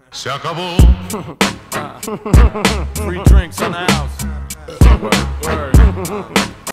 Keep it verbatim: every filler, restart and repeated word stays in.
Se acabó. Free drinks in the house. Word, word.